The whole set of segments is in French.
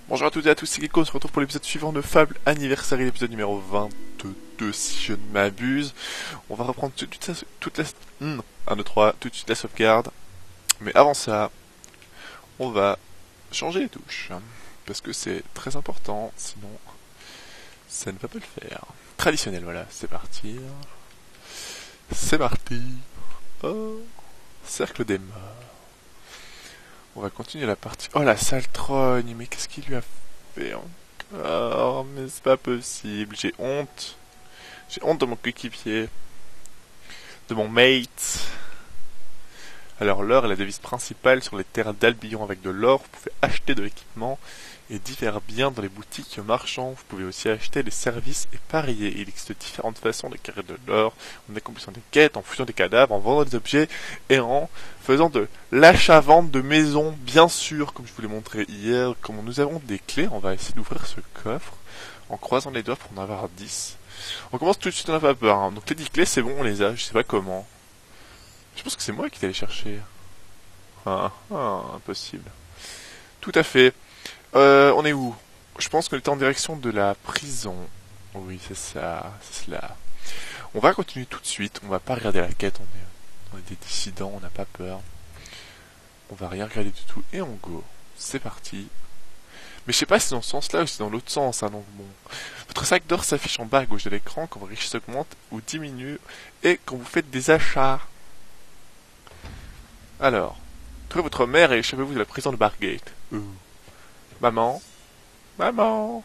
Bonjour à toutes et à tous, c'est Gecko, on se retrouve pour l'épisode suivant de Fable Anniversary, l'épisode numéro 22 si je ne m'abuse. On va reprendre toute la... 1, 2, 3, tout de suite la sauvegarde. Mais avant ça, on va changer les touches. Parce que c'est très important, sinon ça ne va pas le faire. Traditionnel, voilà, c'est parti. C'est parti. Oh, cercle des morts. On va continuer la partie... Oh la sale trogne, mais qu'est-ce qu'il lui a fait encore? Mais c'est pas possible, j'ai honte. J'ai honte de mon coéquipier. De mon mate. Alors l'or est la devise principale sur les terres d'Albion. Avec de l'or, vous pouvez acheter de l'équipement et divers biens dans les boutiques marchands. Vous pouvez aussi acheter des services et parier. Il existe différentes façons d'acquérir de l'or, en accomplissant des quêtes, en fouillant des cadavres, en vendant des objets et en faisant de l'achat-vente de maisons, bien sûr, comme je vous l'ai montré hier. Comme nous avons des clés, on va essayer d'ouvrir ce coffre en croisant les doigts pour en avoir 10. On commence tout de suite, on n'a pas peur. Hein. Donc les 10 clés, c'est bon, on les a, je sais pas comment. Je pense que c'est moi qui l'ai chercher. Impossible. Tout à fait. On est où? Je pense qu'on était en direction de la prison. Oui, c'est ça, c'est cela. On va continuer tout de suite, on va pas regarder la quête, on est des dissidents, on n'a pas peur. On va rien regarder du tout, et on go. C'est parti. Mais je sais pas si c'est dans ce sens-là ou si c'est dans l'autre sens, hein, donc bon. Votre sac d'or s'affiche en bas à gauche de l'écran quand votre richesse augmente ou diminue, et quand vous faites des achats. Alors, trouvez votre mère et échappez-vous de la prison de Bargate. Maman. Maman.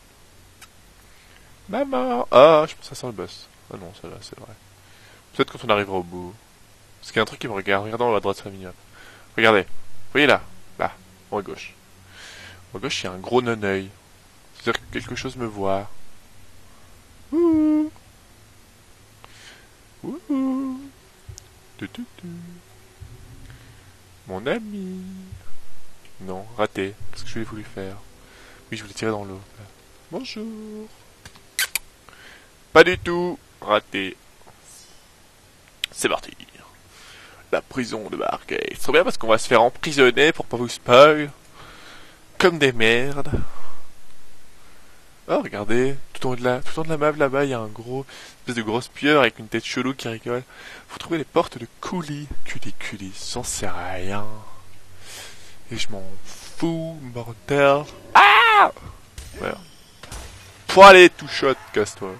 Maman. Ah, je pense que ça sent le boss. Ah non, ça va, c'est vrai. Peut-être quand on arrivera au bout. Parce qu'il y a un truc qui me regarde. Regardez en haut à droite, c'est mignon. Regardez. Vous voyez là? Là. En haut à gauche. En haut à gauche, il y a un gros non-œil. C'est-à-dire que quelque chose me voit. Ouh. Ouh. Mon ami. Non, raté. Qu'est-ce que je voulais faire? Oui, je voulais tirer dans l'eau. Bonjour. Pas du tout. Raté. C'est parti. La prison de Bargate. C'est trop bien parce qu'on va se faire emprisonner pour pas vous spoil. Comme des merdes. Oh, regardez. Tout en haut de la map là-bas, il y a un gros... espèce de grosse pieuvre avec une tête chelou qui rigole. Faut trouver les portes de Cooley. Cooley, j'en sais rien. Et je m'en fous, mortel. Ah! Voilà. Faut aller, tout shot, casse-toi.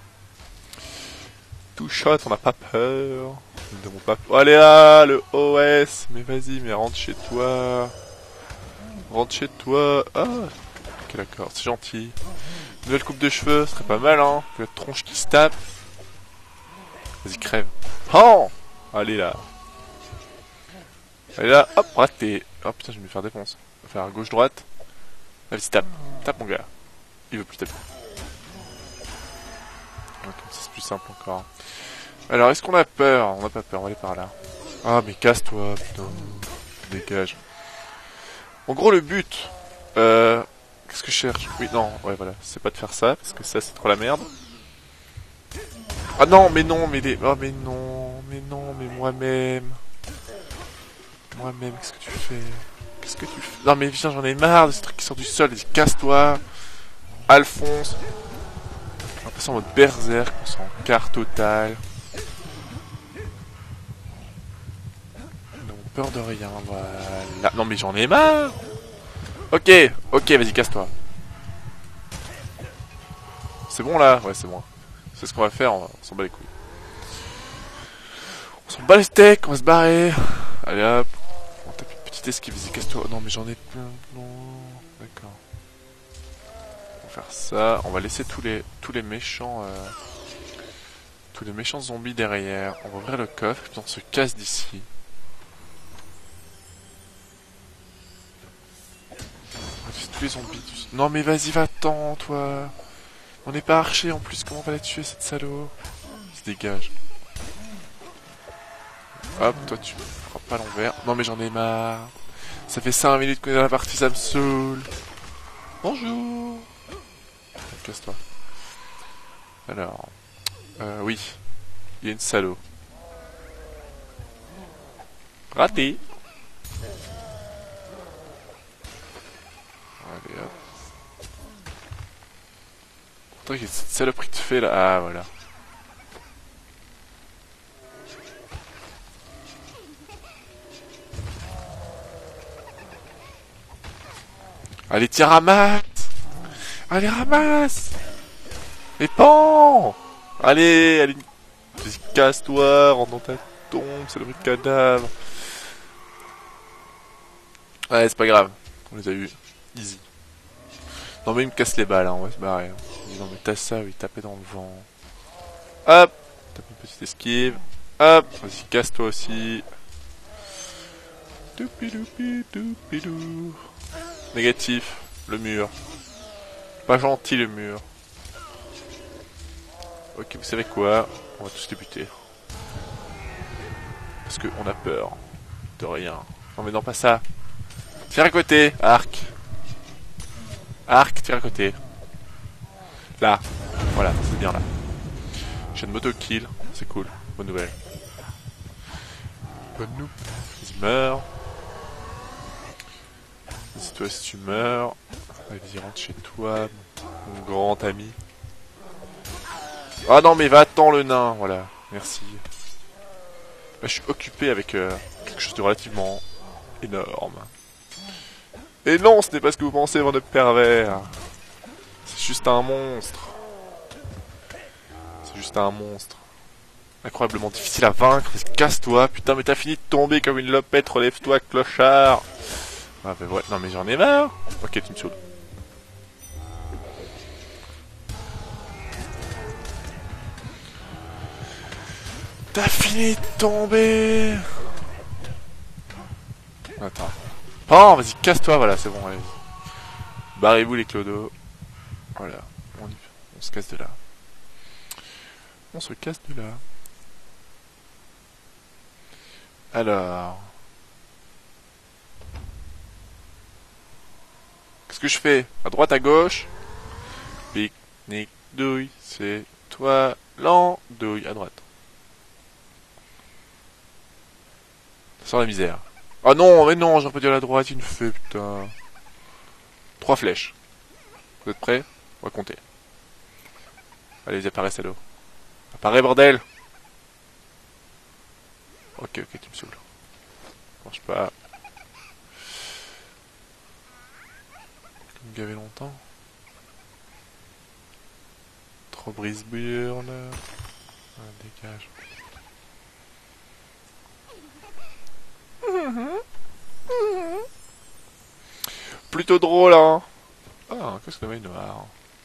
Tout shot, on n'a pas peur. Nous n'avons pas peur. Allez là, le OS. Mais vas-y, mais rentre chez toi. Rentre chez toi. Ah, ok d'accord, c'est gentil. Nouvelle coupe de cheveux, ce serait pas mal, hein. La tronche qui se tape. Vas-y, crève. Oh! Allez là. Allez là, hop, raté. Oh putain, je vais me faire défoncer. On va faire gauche-droite. Vas-y, tape. Tape, mon gars. Il veut plus taper. Comme ça, c'est plus simple encore. Alors, est-ce qu'on a peur? On n'a pas peur, on va aller par là. Ah, mais casse-toi, putain. Dégage. En gros, le but... Qu'est-ce que je cherche? Oui, non, ouais, voilà. C'est pas de faire ça, parce que ça, c'est trop la merde. Ah non, mais non, mais les... Oh, mais non, mais moi-même. Moi-même, qu'est-ce que tu fais? Qu'est-ce que tu fais? Non, mais viens, j'en ai marre de ce truc qui sort du sol. Vas-y, casse-toi. Alphonse. On va passer en mode berserk, on s'en quart total. Peur de rien, voilà. Non mais j'en ai marre. Ok, vas-y, casse-toi. C'est bon là? Ouais, c'est bon. C'est ce qu'on va faire, on s'en bat les couilles. On s'en bat les steaks, on va se barrer. Allez hop. On tape une petite esquive, vas-y, casse-toi. Non mais j'en ai plein. Non, d'accord. On va faire ça. On va laisser tous les méchants... tous les méchants zombies derrière. On va ouvrir le coffre et puis on se casse d'ici. Tous les zombies. Non mais vas-y, va-t'en, toi. On n'est pas archer en plus, comment on va la tuer, cette salaud? Il se dégage. Hop, toi tu feras pas l'envers. Non mais j'en ai marre. Ça fait 5 minutes qu'on est dans la partie, ça me saoule. Bonjour. Casse-toi. Alors... oui. Il y a une salaud. Raté. Allez hop. Attends, il y a cette saloperie de fée là. Ah, voilà. Allez, tiens, ramasse! Allez, ramasse! Mais pan! Allez, allez, vas-y, casse-toi, rentre dans ta tombe, saloperie de cadavre. Ouais, c'est pas grave, on les a eu. Easy. Non mais il me casse les balles, hein, on va se barrer. Non mais t'as ça, oui, taper dans le vent. Hop, tape une petite esquive. Hop, vas-y, casse-toi aussi. Doupidou. Négatif, le mur. Pas gentil le mur. Ok, vous savez quoi? On va tous les buter. Parce qu'on a peur de rien. Non mais non, pas ça. Tire à côté, arc. Arc, tire à côté. Là. Voilà, c'est bien là. J'ai une moto-kill, c'est cool. Bonne nouvelle. Bonne nouvelle. Vas-y, meurs. Vas-y, toi, si tu meurs. Vas-y, rentre chez toi, mon grand ami. Ah non, mais va-t'en le nain, voilà. Merci. Là, je suis occupé avec quelque chose de relativement énorme. Et non, ce n'est pas ce que vous pensez, bande de pervers. C'est juste un monstre. C'est juste un monstre. Incroyablement difficile à vaincre. Casse-toi, putain, mais t'as fini de tomber comme une lopette. Relève-toi, clochard. Ah bah ouais, non mais j'en ai marre. Ok, tu me saoules. T'as fini de tomber. Attends. Oh, vas-y, casse-toi, voilà, c'est bon, allez. Barrez-vous les clodos. Voilà, on se casse de là. On se casse de là. Alors... Qu'est-ce que je fais? À droite, à gauche? Pique-nique, douille, c'est toi, l'andouille, à droite. Ça sent la misère. Ah non, mais non, j'aurais pas dit à la droite, une fée, putain. 3 flèches. Vous êtes prêts? On va compter. Allez, apparaît, salaud. Apparaît, bordel! Ok, tu me saoules. Marche pas. Me gaver longtemps. Trop brise-burne. Ah, dégage. Plutôt drôle, hein. Ah, qu'est-ce que le noir.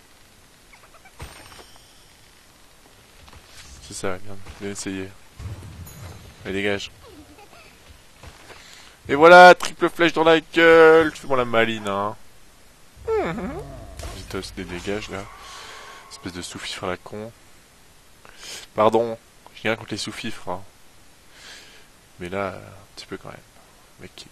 C'est ça, bien essayé. Allez, dégage. Et voilà, triple flèche dans la gueule. Fais-moi la maline, hein. J'ai aussi des dégages, là. Espèce de sous-fifre à la con. Pardon, j'ai rien contre les sous-fifres, hein. Mais là, un petit peu quand même. Mec,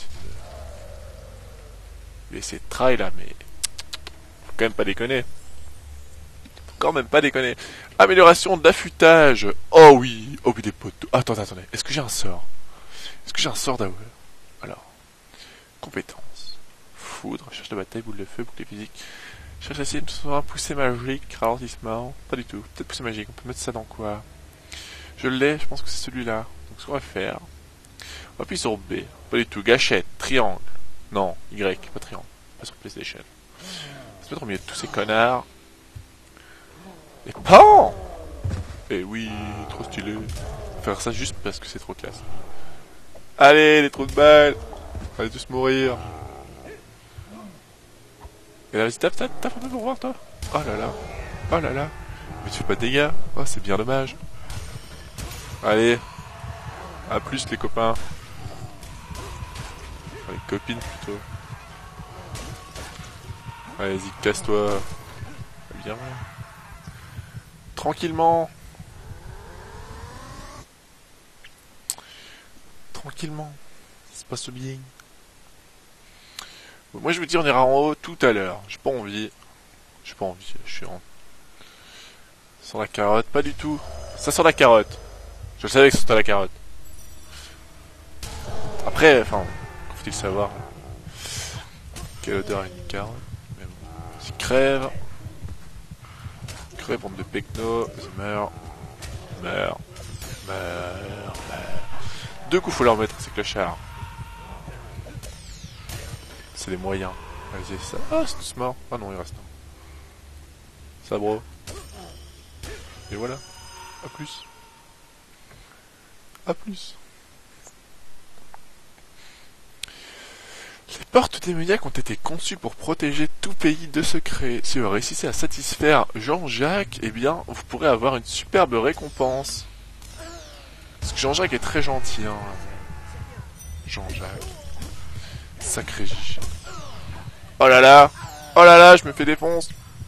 il essaie de try, là, mais... Faut quand même pas déconner. Quand même pas déconner. Amélioration d'affûtage. Oh oui, des poteaux. Attendez. Est-ce que j'ai un sort? Est-ce que j'ai un sort d'AOE? Alors, compétences. Foudre, recherche de bataille, boule de feu, bouclier physique. Cherche la cible, un poussée magique, ralentissement. Pas du tout. Peut-être poussée magique. On peut mettre ça dans quoi? Je l'ai, je pense que c'est celui-là. Donc ce qu'on va faire. On va appuyer sur B. Pas du tout. Gâchette, triangle. Non, Y, pas triangle. Pas sur PlayStation. On va se mettre au milieu de tous ces connards. Et PAN! Et oui, trop stylé. Faire ça juste parce que c'est trop classe. Allez, les trous de balles. Allez tous mourir. Et là, vas-y, tape un peu pour voir, toi. Oh là là. Mais tu fais pas de dégâts. Oh, c'est bien dommage. Allez. À plus, les copains. Enfin, les copines, plutôt. Allez, vas-y, casse-toi. Bien. Tranquillement. Ça se passe bien. Bon, moi je vous dis on ira en haut tout à l'heure. J'ai pas envie. Je suis en... Sans la carotte, pas du tout. Ça sent la carotte. Je savais que c'était la carotte. Après, enfin, faut-il savoir quelle odeur a une carotte. Mais bon, c'est crève. Crée, bande de pecno, meurs, meurs, meurs, meurs. 2 coups faut leur mettre, ces clochards. C'est les moyens. Vas-y, ça. Ah, c'est tous morts. Ah non, il reste un. Ça, bro. Et voilà. A plus. A plus. Les portes démoniaques ont été conçues pour protéger tout pays de secrets. Si vous réussissez à satisfaire Jean-Jacques, eh bien, vous pourrez avoir une superbe récompense. Parce que Jean-Jacques est très gentil, hein. Jean-Jacques. Sacré J. Oh là là! Oh là là, je me fais défonce!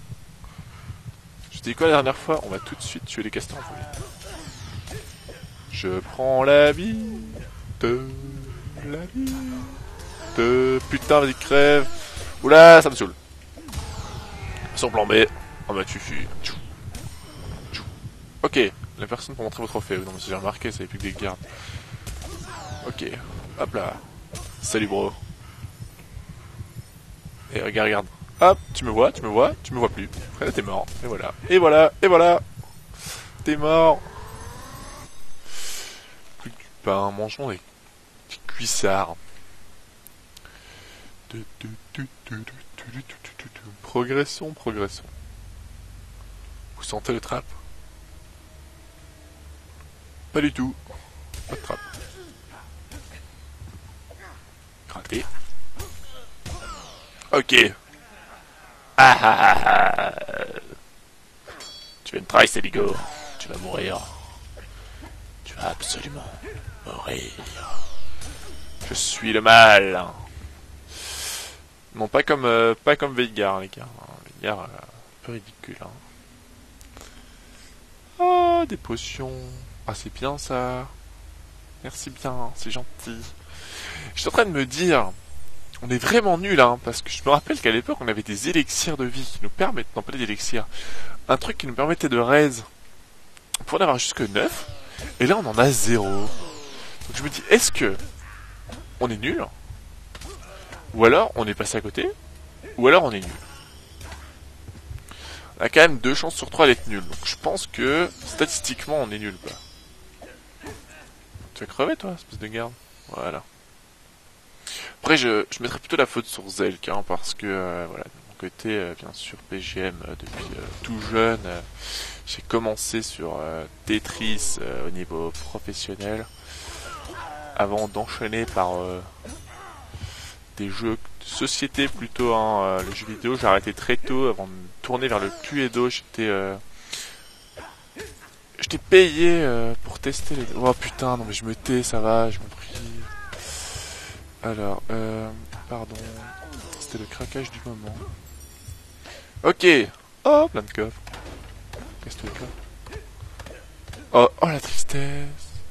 Je dis quoi la dernière fois? On va tout de suite tuer les castors en folie. Je prends la vie de la vie de... Putain, vas-y, crève! Oula, ça me saoule. Sur plan B. Oh bah tu fuis. Ok, la personne pour montrer vos trophées. Non mais si j'ai remarqué, ça avait plus que des gardes. Ok, hop là. Salut bro. Et regarde, regarde. Hop, tu me vois, tu me vois, tu me vois plus. Après t'es mort. Et voilà. Et voilà, et voilà. T'es mort. Plus que du pain, mangeons des cuissards. Progressons, progressons. Vous sentez le trap? Pas du tout. Pas de trappe. Raté. Ok. Ah ah ah ah. Tu vas me trahir, Céligo. Tu vas mourir. Tu vas absolument mourir. Je suis le mal. Non, pas comme Veigar, les gars. Veigar, un peu ridicule. Hein. Oh, des potions. Ah, c'est bien ça. Merci bien, c'est gentil. Je suis en train de me dire, on est vraiment nul, hein, parce que je me rappelle qu'à l'époque, on avait des élixirs de vie qui nous permettent, non pas des élixirs, un truc qui nous permettait de raise. On pouvait en avoir jusque 9, et là on en a 0. Donc je me dis, est-ce que on est nul? Ou alors on est passé à côté? Ou alors on est nul? On a quand même 2 chances sur 3 d'être nul, donc je pense que statistiquement on est nul, quoi. Tu vas crever toi, espèce de garde? Voilà. Après, je mettrais plutôt la faute sur Zelk, hein, parce que, voilà, de mon côté, bien sûr, PGM, depuis tout jeune, j'ai commencé sur Tetris au niveau professionnel, avant d'enchaîner par des jeux de société plutôt, hein, le jeu vidéo, j'ai arrêté très tôt, avant de me tourner vers le Cluedo, j'étais payé pour tester les... Oh putain, non mais je me tais, ça va, je m'en prie. Alors, pardon, c'était le craquage du moment. Ok. Oh, plein de coffres. Qu'est-ce que tu veux? Oh, oh la tristesse.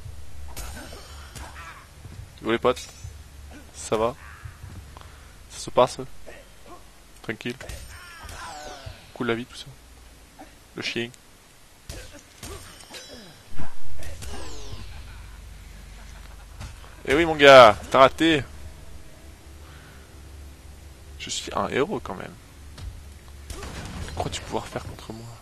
Vous les potes? Ça va? Ça se passe? Tranquille? Cool la vie tout ça? Le chien? Eh oui mon gars, t'as raté. Je suis un héros quand même. Que crois-tu pouvoir faire contre moi?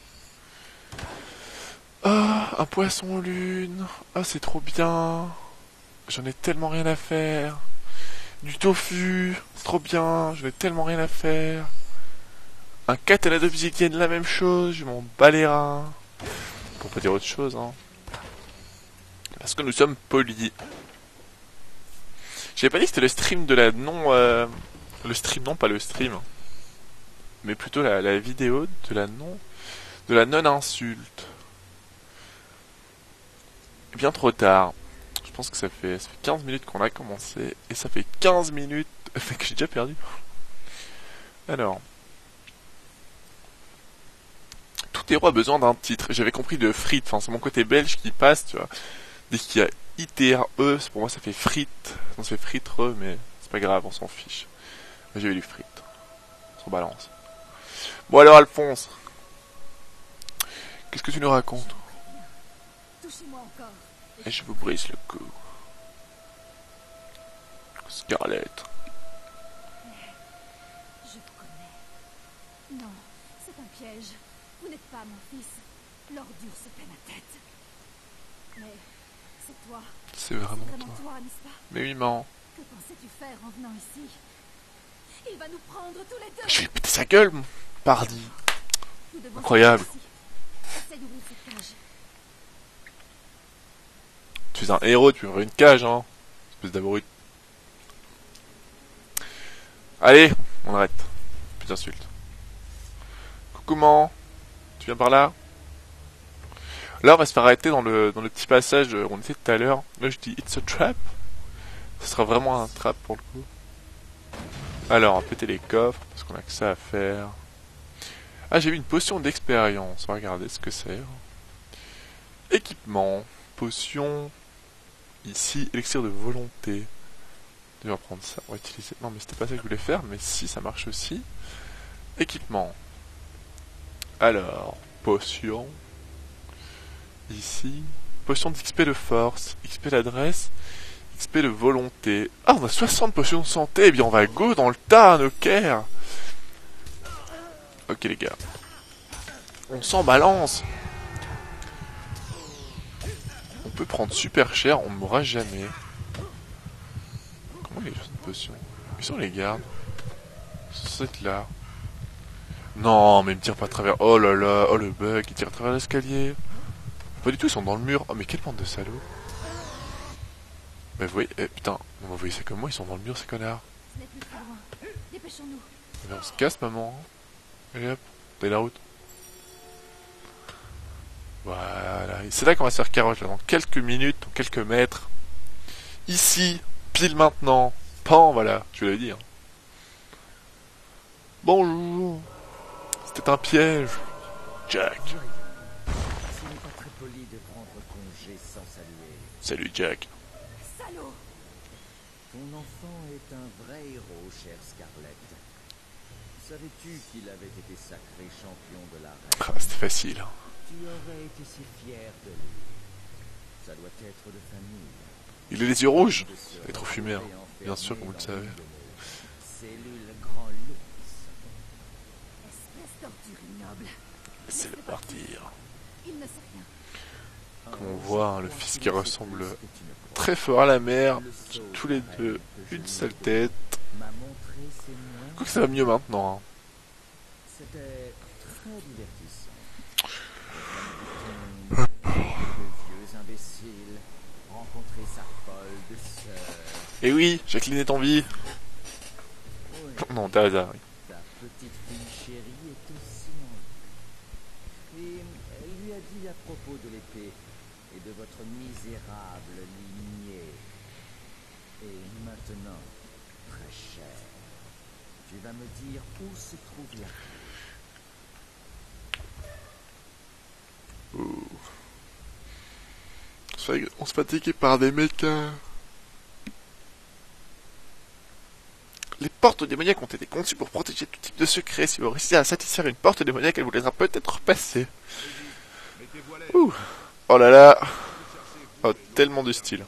Ah, un poisson lune. Ah, c'est trop bien. J'en ai tellement rien à faire. Du tofu, c'est trop bien. J'en ai tellement rien à faire. Un katana d'obsidienne, la même chose. Je m'en bats les reins. Pour pas dire autre chose, hein. Parce que nous sommes polis. J'avais pas dit que c'était le stream de la non... Le stream, non, pas le stream. Mais plutôt la vidéo de la non... De la non-insulte. Bien trop tard. Je pense que ça fait 15 minutes qu'on a commencé. Et ça fait 15 minutes... Fait que j'ai déjà perdu. Alors... Tout héros a besoin d'un titre. J'avais compris de frites. Enfin, c'est mon côté belge qui passe, tu vois. Dès qu'il y a ITRE, pour moi ça fait frites. On se fait fritre, mais c'est pas grave, on s'en fiche. J'ai eu du frites. On se rebalance. Bon alors Alphonse, qu'est-ce que tu nous racontes? Et je vous brise le cou. Scarlett. Je vous connais. Non, c'est un piège. Vous n'êtes pas mon fils. L'ordure se fait ma tête. Mais c'est toi. C'est vraiment C'est vraiment toi. toi, n'est-ce pas? Mais oui, maman. Que pensais-tu faire en venant ici? Il va nous prendre tous les deux. Je vais lui péter sa gueule, mon pardi. Nous devons Incroyable. sortir d'ici. Essaye d'ouvrir cette cage. Tu es un héros, tu ouvres une cage, hein. Espèce d'abruti. Allez, on arrête. Plus d'insultes. Coucou, maman. Tu viens par là? Là, on va se faire arrêter dans le petit passage où on était tout à l'heure. Là, je dis it's a trap. Ce sera vraiment un trap pour le coup. Alors, on va péter les coffres parce qu'on a que ça à faire. Ah, j'ai vu une potion d'expérience. On va regarder ce que c'est. Équipement. Potion. Ici, élixir de volonté. Je vais prendre ça. On va utiliser. Non, mais c'était pas ça que je voulais faire. Mais si, ça marche aussi. Équipement. Alors, potion. Ici. Potion d'XP de force. XP d'adresse. XP de volonté. Ah, on a 60 potions de santé. Eh bien, on va go dans le tas, no care. Ok, les gars. On s'en balance. On peut prendre super cher. On ne mourra jamais. Comment il y a 60 potions? Où sont les gardes? Ils sont censés être là. Non, mais ils me tirent pas à travers. Oh là là. Oh le bug. Ils tirent à travers l'escalier. Pas du tout, ils sont dans le mur. Oh, mais quelle bande de salauds. Mais vous voyez, putain, vous voyez ça comme moi, ils sont dans le mur ces connards. Ce n'est plus très loin. Dépêchons-nous. Mais on se casse, maman. Allez hop, t'as la route. Voilà, et c'est là qu'on va se faire carotte, là, dans quelques minutes, dans quelques mètres. Ici, pile maintenant. Pan, voilà, je l'avais dit. Hein. Bonjour. C'était un piège. Jack. Ce n'est pas très poli de prendre congé sans saluer. Salut, Jack. Salaud! Ton enfant est un vrai héros, chère Scarlett. Savais-tu qu'il avait été sacré champion de la reine? Ah, c'était facile. Tu aurais été si fier de lui. Ça doit être de famille. Il a les yeux rouges. De se Il est trop fumé, hein. retrouver Bien sûr, comme enfermé vous le dans savez. une de nos cellules grand luxe. Espèce d'ordure ignoble. C'est le partir. Il ne sait rien. Comme on voit, hein, le fils qui ressemble très fort à la mère. Tous les deux, une sale tête. M'a montré ses moyens. Quoique ça va mieux maintenant. Hein. C'était très divertissant. De vieux imbéciles, rencontrer sa folle de sœur. Et oui, Jacqueline est en vie. Oui, Non, t'as hasard. Oui. ta petite fille chérie est aussi en vie. Et elle lui a dit à propos de l'épée et de votre misérable lignée. Et maintenant, très cher, tu vas me dire où se trouve la clé. On se fait attaquer par des mécas. Les portes démoniaques ont été conçues pour protéger tout type de secret. Si vous réussissez à satisfaire une porte démoniaque, elle vous laissera peut-être passer. Ouh. Oh là là. Oh, tellement de style.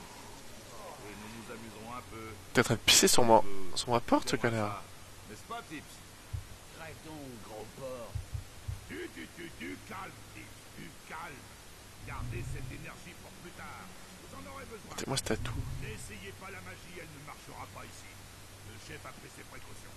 T'es en train de pisser sur ma porte, ce connard. N'est-ce pas, Tips? Crève donc, gros porc. Calme, Tips, calme. Gardez cette énergie pour plus tard. Vous en aurez besoin. Moi, c'est à tout. N'essayez pas la magie, elle ne marchera pas ici. Le chef a pris ses précautions.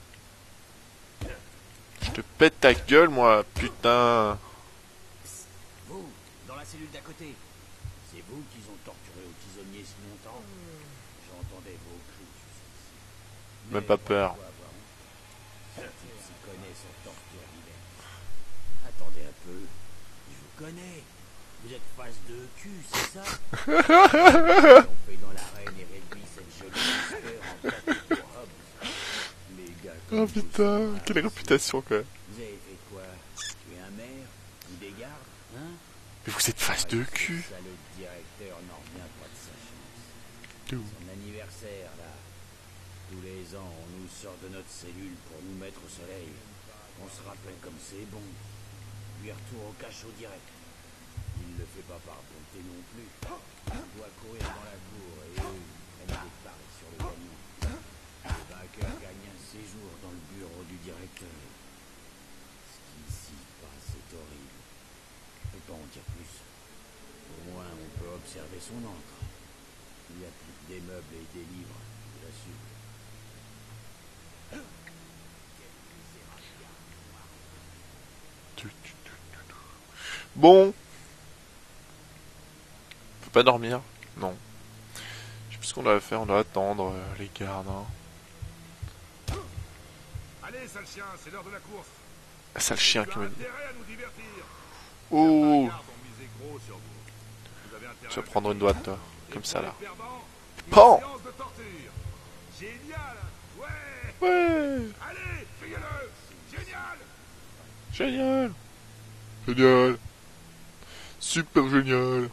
Je te pète ta gueule, moi, putain. Vous, dans la cellule d'à côté. C'est vous qui ont torturé au tisonnier si longtemps. J'entendais vos cris jusqu'ici. Même pas peur. S'y connaît son torture divers. Attendez un peu. Je vous connais. Vous êtes face de cul, c'est ça? On fait dans l'arène et réduit cette jolie sphère en plateau pour Hobbs. Les gars, Oh comme vous putain, sont quelle pas réputation, quand même. Vous avez fait quoi? Tuer un maire? Ou des gardes? Hein? Mais vous êtes face de cul. Ça, le directeur n'en revient pas de sa chance. D'où? Son anniversaire, là. Tous les ans, on nous sort de notre cellule pour nous mettre au soleil. On se rappelle comme c'est bon. Lui retour au cachot direct. Il le fait pas par bonté non plus. Il doit courir dans la cour et eux, ils prennent des paris sur le gagnant. Le vainqueur gagne un séjour dans le bureau du directeur. Ce qui s'y passe est horrible. son encre. Il y applique des meubles et des livres, je l'assure. Bon. On peut pas dormir? Non. Je sais plus ce qu'on doit faire, on doit attendre les gardes. Hein. Allez, sale chien, c'est l'heure de la course. Ah, sale chien Tu qui as me dit. intérêt à nous divertir. Oh. Certains gardes ont misé gros sur vous. Vous avez intérêt Tu vas à prendre une gagner. droite, toi. Et Comme pour ça, les là. perdants, une Pan. séance de torture. Génial. Ouais. Ouais. Allez, fais-le. Génial. Génial. Génial. Super génial.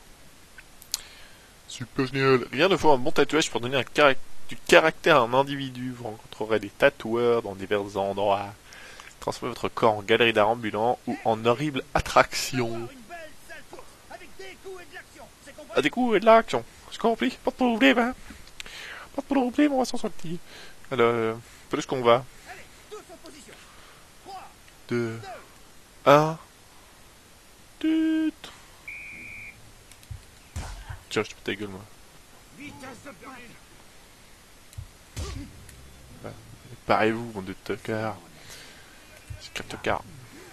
Super génial. Rien ne faut un bon tatouage pour donner du caractère à un individu. Vous rencontrerez des tatoueurs dans divers endroits. Transformez votre corps en galerie d'art ambulant ou en horrible attraction. À des coups et de l'action. J'ai compris. Pas de problème, hein. Pas de problème, on va s'en sortir. Alors, où est-ce qu'on va? 2, 1. Tut. Tiens, je te pète ta gueule, moi. Bah, parez-vous, mon de tocard. C'est quel tocard?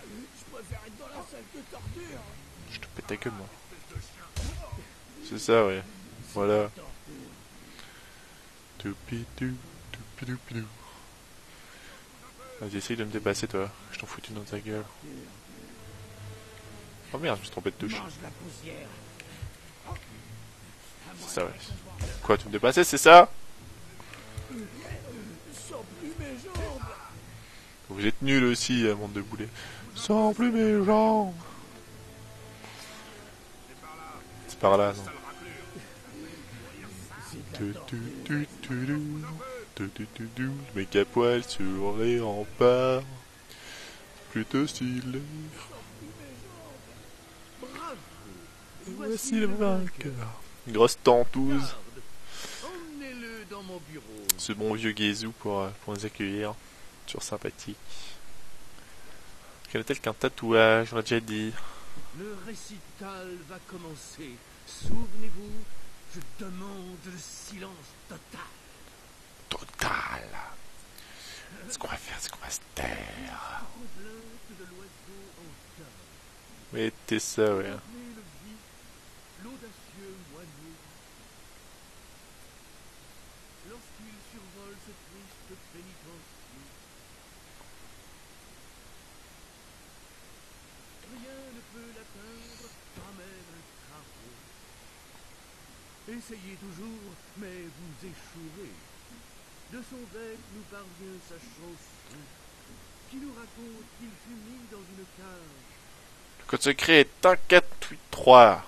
Je te pète ta gueule, moi. C'est ça, ouais. Voilà. Toupidou, toupidou. Vas-y, essaye de me dépasser, toi. Je t'en fous une dans ta gueule. Oh merde, je me suis trompé de touche. C'est ça, ouais. Quoi, tu me dépassais, c'est ça? Vous êtes nuls aussi, monde de boulets. Sans plus mes jambes. C'est par là, non? Le mec à poil sur les remparts. Plutôt stylé. Voici le vainqueur. Une grosse tentouse. Emmenez-le dans mon bureau. Ce bon vieux Guézou pour nous accueillir. Toujours sympathique. Quel est-elle qu'un tatouage, on l'a déjà dit. Le récital va commencer. Souvenez-vous, je demande le silence total. Total. Ce qu'on va faire, c'est qu'on va se taire. Plainte de l'oiseau en cage. Mettez ça, ouais. Souvenez le vif, l'audacieux moineau. Lorsqu'il survole ce triste pénitencier, rien ne peut l'atteindre, pas même un carreau. Essayez toujours, mais vous échouerez. De son bec nous parvient sa chanson, qui nous raconte qu'il fut mis dans une cage. Le code secret est 1483.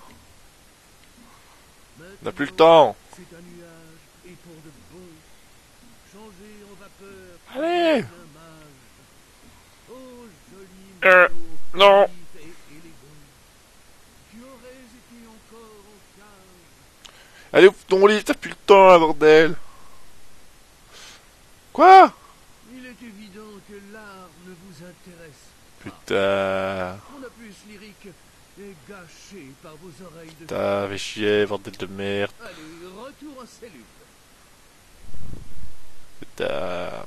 On n'a plus le temps. C'est un nuage, et pour de bon, changé en vapeur. Allez. Un mage. Oh, joli Non. vif et élégant, qui aurais été encore en cage. Allez, ouvre ton livre, t'as plus le temps, là, bordel. Quoi? Il est évident que l'art ne vous intéresse pas. Putain. Mon opus lyrique est gâché par vos oreilles de... Putain, fais chier, bordel de merde. Allez, retour en cellule. Putain.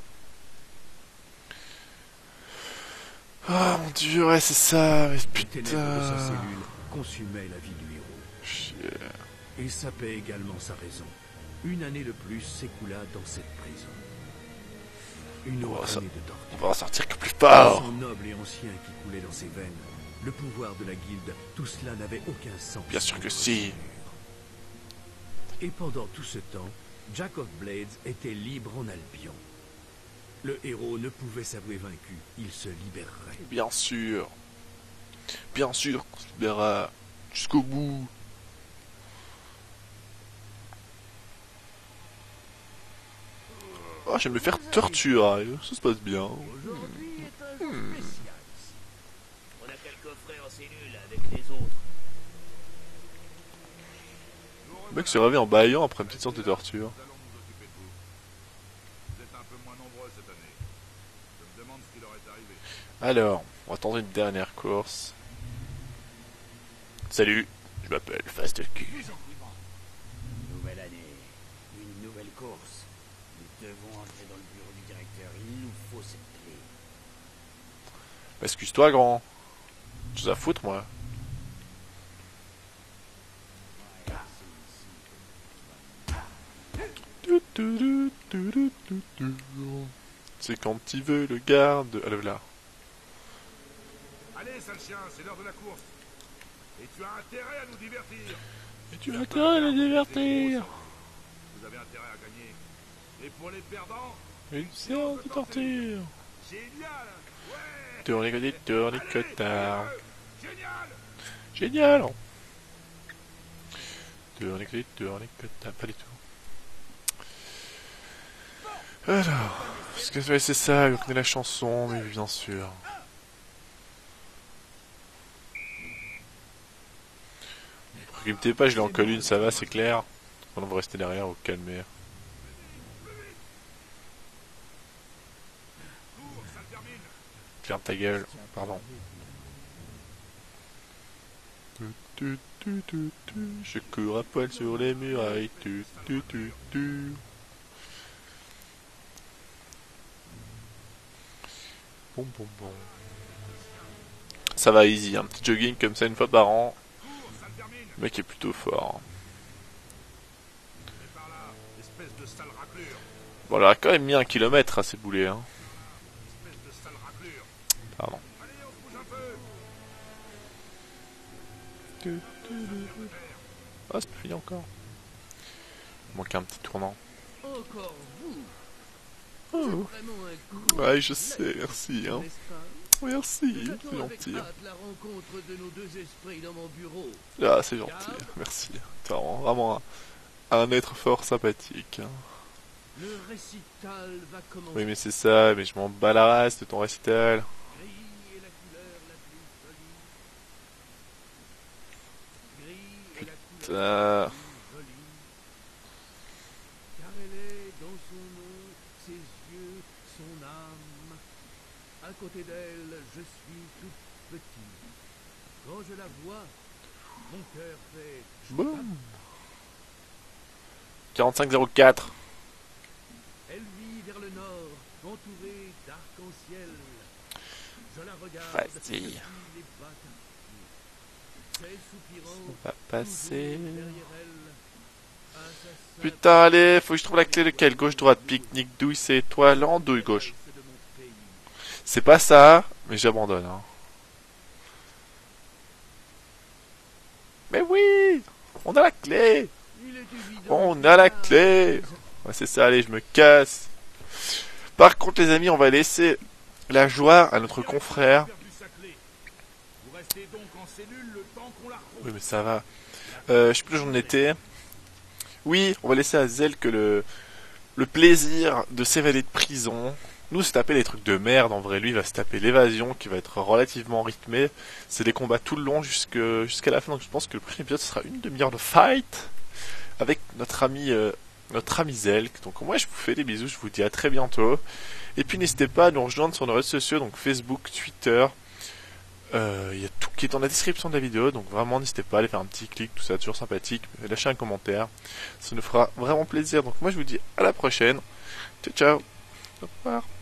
Ah, mon dieu, ouais, c'est ça, mais Les ténèbres de sa putain. cellule consumaient la vie du héros. Chier. Et sapait également sa raison. Une année de plus s'écoula dans cette prison. Une Oh, autre ça- année de torture. On va en sortir que plus Le fort. sang noble et ancien qui coulait dans ses veines, le pouvoir de la guilde, tout cela n'avait aucun sens. Bien sûr que si. Et pendant tout ce temps, Jack of Blades était libre en Albion. Le héros ne pouvait s'avouer vaincu, il se libérerait. Bien sûr. Bien sûr qu'on se libérera jusqu'au bout. Ah, j'aime me faire torturer, ça se passe bien. Aujourd'hui est un jour spécial ici. On a quelques coffret en cellule avec les autres. Le mec s'est réveillé en baillant après une petite sorte de torture. Nous allons nous occuper de vous. Vous êtes un peu moins nombreux cette année. Je me demande ce qui leur est arrivé. Alors, on va tenter une dernière course. Salut, je m'appelle Fast Q. course. Nous devons entrer dans le bureau du directeur. Il nous faut cette clé. Excuse-toi, grand. Tu as à foutre, moi. C'est quand il veut le garde. Ah, là. Allez, sale chien, c'est l'heure de la course. Et tu as intérêt à nous divertir. Et tu as intérêt à le divertir. Vous avez intérêt à gagner. Et pour les perdants, Une séance de torture. génial. Ouais. Tournicotard. Génial. Génial. Tournicotard. Pas du tout. Alors, est-ce que c'est ça, vous connaissez la chanson, mais bien sûr. Préoccupez pas, je l'ai en colle une, ça va, c'est clair. On va rester derrière, au calmer. Ferme ta gueule, pardon. Je cours à poil sur les murailles. Bon. Ça va easy, un petit jogging comme ça une fois par an. Le mec est plutôt fort. Espèce de sale raclure. Bon, il a quand même mis 1 kilomètre à ces boulets, hein. Espèce de sale raclure. Pardon. Allez, on se bouge un peu. Ah, c'est pas fini encore. Il manque un petit tournant. Encore vous. Oh. Vraiment un coup. Ouais, je sais, merci, hein. N'est-ce pas? Merci, c'est J'attends avec gentil. hâte la rencontre de nos deux esprits dans mon bureau. Ah, c'est gentil, merci. T'es vraiment un être fort sympathique. Hein. Le récital va commencer. Oui, mais c'est ça, mais je m'en bats la race de ton récital. Gris est la couleur la plus jolie. Gris est la couleur la plus jolie. Car elle est dans son nom, ses yeux, son âme. À côté d'elle, je suis tout petit. Quand je la vois, mon cœur fait... Boum. 4504. Elle vit vers le nord, entourée d'arc-en-ciel. Je la regarde Vas-y. depuis les bas quartiers. Ses soupirants, On va passer. toujours derrière elle. Assassin Putain, allez, faut que je trouve la clé de quelle? Gauche, droite, pique-nique, douille, c'est étoile, en douille, gauche. de mon pays. C'est pas ça, mais j'abandonne. Hein. Mais oui, on a la clé. Il est évident On qu'il a la y clé. Ouais, c'est ça, allez, je me casse. Par contre, les amis, on va laisser la joie à notre confrère. Perdu sa clé. Vous restez donc en cellule le temps qu'on la retrouve. Oui, mais ça va. Je sais plus où j'en étais. Oui, on va laisser à Zelk le plaisir de s'évader de prison. Nous, se taper les trucs de merde. En vrai, lui, il va se taper l'évasion qui va être relativement rythmée. C'est des combats tout le long jusqu'à la fin. Donc, je pense que le prochain épisode, ce sera une demi-heure de fight avec notre ami Zelk. Donc, moi, je vous fais des bisous. Je vous dis à très bientôt. Et puis, n'hésitez pas à nous rejoindre sur nos réseaux sociaux, donc Facebook, Twitter. Il y a tout qui est dans la description de la vidéo, donc vraiment n'hésitez pas à aller faire un petit clic, tout ça, toujours sympathique, lâchez un commentaire, ça nous fera vraiment plaisir. Donc moi je vous dis à la prochaine, ciao ciao, au revoir.